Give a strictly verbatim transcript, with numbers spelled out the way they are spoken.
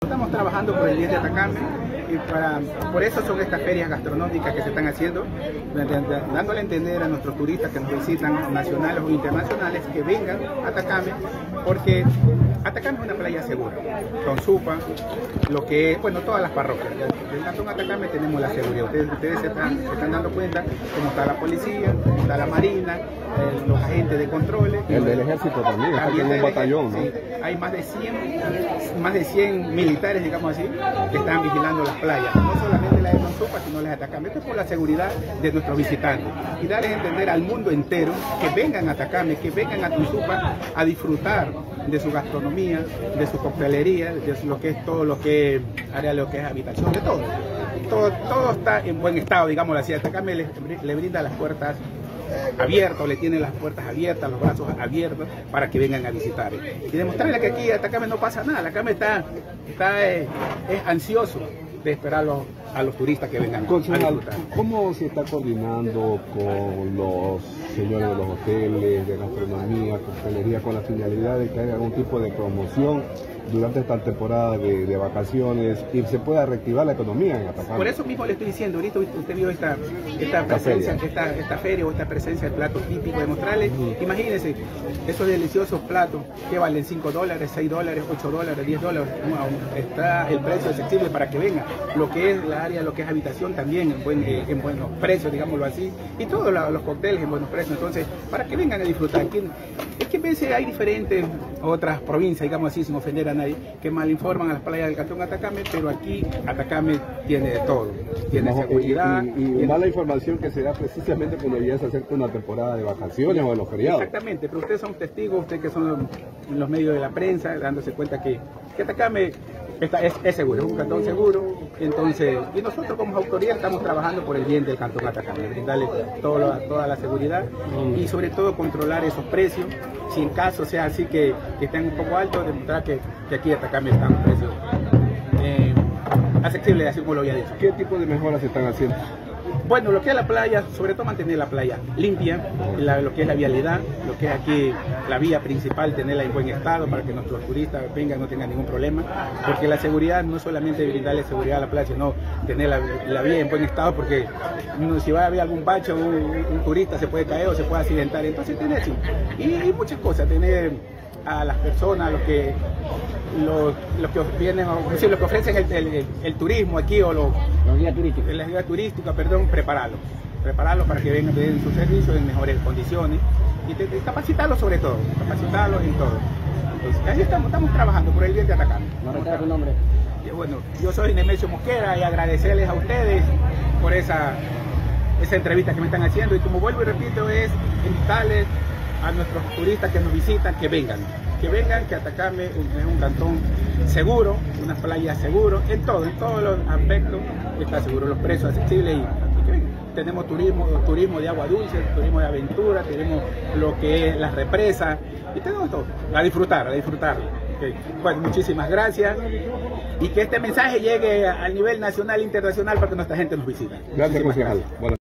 estamos trabajando por el diez de Atacame y para, por eso son estas ferias gastronómicas que se están haciendo, dándole a entender a nuestros turistas que nos visitan, nacionales o internacionales, que vengan a Atacame, porque Atacame es una playa segura, con Supa, lo que es, bueno, todas las parroquias. En Cantón Atacame tenemos la seguridad. Ustedes, ustedes se, están, se están dando cuenta cómo está la policía, cómo está la marina, eh, los agentes de controles. El del ejército también, está en un batallón, ¿no? Sí, hay más de cien, más de cien militares, digamos así, que están vigilando las playas. No solamente la de Supa, sino las de Atacame. Esto es por la seguridad de nuestros visitantes. Y darles a entender al mundo entero que vengan a Atacame, que vengan a Tunsupa a disfrutar de su gastronomía, de su coctelería, de lo que es todo lo que área, lo que es habitación, de todo. Todo, todo está en buen estado, digamos así. Atacame le, le brinda las puertas abiertas, le tiene las puertas abiertas, los brazos abiertos para que vengan a visitar. Y demostrarle que aquí Atacame no pasa nada. Atacame está, está eh, es ansioso de esperar a los, a los turistas que vengan Concejal, a disfrutar. ¿Cómo se está coordinando con los señores de los hoteles, de gastronomía, coctelería, con la finalidad de que haya algún tipo de promoción durante esta temporada de, de vacaciones y se pueda reactivar la economía en Atacame? Por eso mismo le estoy diciendo, ahorita usted vio esta, esta presencia, esta, esta feria o esta presencia de platos típicos, de mostrarles, uh-huh. Imagínense, esos deliciosos platos que valen cinco dólares, seis dólares, ocho dólares, diez dólares, está el precio accesible para que vengan, lo que es la área, lo que es habitación también en, buen, eh, en buenos precios, digámoslo así, y todos los cócteles en buenos precios, entonces, para que vengan a disfrutar. Es que a veces hay diferentes otras provincias, digamos así, sin ofender a nadie, que mal informan a las playas del Cantón Atacame, pero aquí Atacame tiene de todo, tiene no, seguridad. Y, y, y tiene... mala información que se da precisamente cuando ya se acerca una temporada de vacaciones o de los feriados. Exactamente, pero ustedes son testigos, ustedes que son los medios de la prensa, dándose cuenta que, que Atacame está, es, es seguro, es un cantón seguro, entonces, y nosotros como autoridad estamos trabajando por el bien del Cantón Atacame, brindarle todo lo, toda la seguridad y sobre todo controlar esos precios, si en caso sea así que, que estén un poco altos, demostrar que, que aquí Atacame están precios eh, asequibles, así como lo había dicho. ¿Qué tipo de mejoras se están haciendo? Bueno, lo que es la playa, sobre todo mantener la playa limpia, la, lo que es la vialidad, lo que es aquí la vía principal, tenerla en buen estado para que nuestros turistas vengan, no tengan ningún problema, porque la seguridad no es solamente brindarle seguridad a la playa, sino tener la, la vía en buen estado, porque no, si va a haber algún bache, un, un turista se puede caer o se puede accidentar, entonces tener así, y, y muchas cosas, tener a las personas, los que los, los que vienen, o decir, los que ofrecen el, el, el turismo aquí o los, los guías turísticos, la guía turística, perdón, prepararlos, prepararlos para que vengan, den sus servicios en mejores condiciones y te, te, capacitarlos sobre todo, capacitarlos en todo. Entonces, ahí estamos, estamos trabajando por el bien de Atacame. ¿No recuerda su nombre? Y bueno, yo soy Nemesio Mosquera y agradecerles a ustedes por esa, esa entrevista que me están haciendo y como vuelvo y repito es invitarles a nuestros turistas que nos visitan que vengan, que vengan, que Atacame es un cantón seguro, una playa seguro, en todo, en todos los aspectos está seguro, los precios accesibles y, y que vengan. Tenemos turismo, turismo de agua dulce, turismo de aventura, tenemos lo que es las represas y tenemos todo, a disfrutar, a disfrutar. Okay. Bueno, muchísimas gracias y que este mensaje llegue al nivel nacional e internacional para que nuestra gente nos visite. Gracias, concejal.